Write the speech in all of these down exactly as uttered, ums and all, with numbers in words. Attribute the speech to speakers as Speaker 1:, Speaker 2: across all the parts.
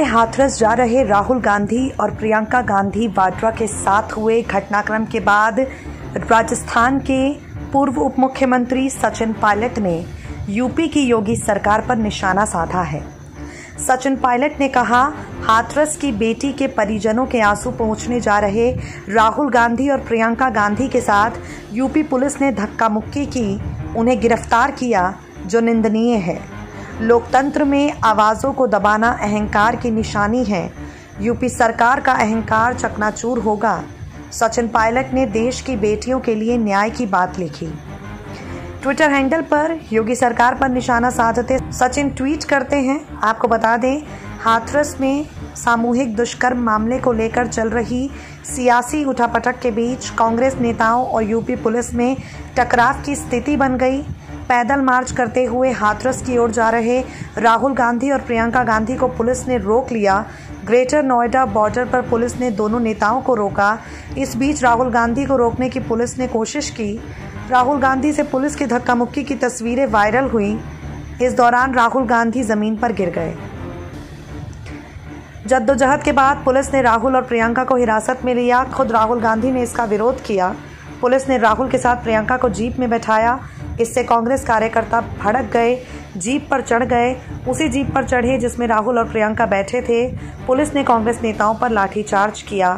Speaker 1: हाथरस जा रहे राहुल गांधी और प्रियंका गांधी वाड्रा के साथ हुए घटनाक्रम के बाद राजस्थान के पूर्व उप मुख्यमंत्री सचिन पायलट ने यूपी की योगी सरकार पर निशाना साधा है। सचिन पायलट ने कहा, हाथरस की बेटी के परिजनों के आंसू पोंछने जा रहे राहुल गांधी और प्रियंका गांधी के साथ यूपी पुलिस ने धक्का मुक्की की, उन्हें गिरफ्तार किया, जो निंदनीय है। लोकतंत्र में आवाज़ों को दबाना अहंकार की निशानी है। यूपी सरकार का अहंकार चकनाचूर होगा। सचिन पायलट ने देश की बेटियों के लिए न्याय की बात लिखी। ट्विटर हैंडल पर योगी सरकार पर निशाना साधते सचिन ट्वीट करते हैं, आपको बता दें, हाथरस में सामूहिक दुष्कर्म मामले को लेकर चल रही सियासी उठापटक के बीच कांग्रेस नेताओं और यूपी पुलिस में टकराव की स्थिति बन गई। पैदल मार्च करते हुए हाथरस की ओर जा रहे राहुल गांधी और प्रियंका गांधी को पुलिस ने रोक लिया। ग्रेटर नोएडा बॉर्डर पर पुलिस ने दोनों नेताओं को रोका। इस बीच राहुल गांधी को रोकने की पुलिस ने कोशिश की। राहुल गांधी से पुलिस की धक्का मुक्की की तस्वीरें वायरल हुई। इस दौरान राहुल गांधी जमीन पर गिर गए। जद्दोजहद के बाद पुलिस ने राहुल और प्रियंका को हिरासत में लिया। खुद राहुल गांधी ने इसका विरोध किया। पुलिस ने राहुल के साथ प्रियंका को जीप में बैठाया। इससे कांग्रेस कार्यकर्ता भड़क गए, जीप पर चढ़ गए। उसी जीप पर चढ़े जिसमें राहुल और प्रियंका बैठे थे। पुलिस ने कांग्रेस नेताओं पर लाठीचार्ज किया।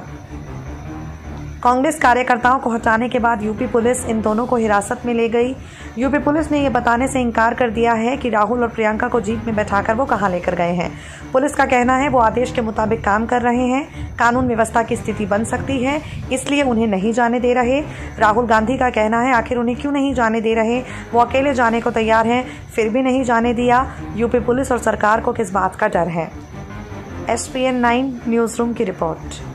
Speaker 1: कांग्रेस कार्यकर्ताओं को हटाने के बाद यूपी पुलिस इन दोनों को हिरासत में ले गई। यूपी पुलिस ने यह बताने से इनकार कर दिया है कि राहुल और प्रियंका को जीप में बैठाकर वो कहां लेकर गए हैं। पुलिस का कहना है वो आदेश के मुताबिक काम कर रहे हैं। कानून व्यवस्था की स्थिति बन सकती है, इसलिए उन्हें नहीं जाने दे रहे। राहुल गांधी का कहना है आखिर उन्हें क्यों नहीं जाने दे रहे, वो अकेले जाने को तैयार हैं, फिर भी नहीं जाने दिया। यूपी पुलिस और सरकार को किस बात का डर है। S P N nine news room की रिपोर्ट।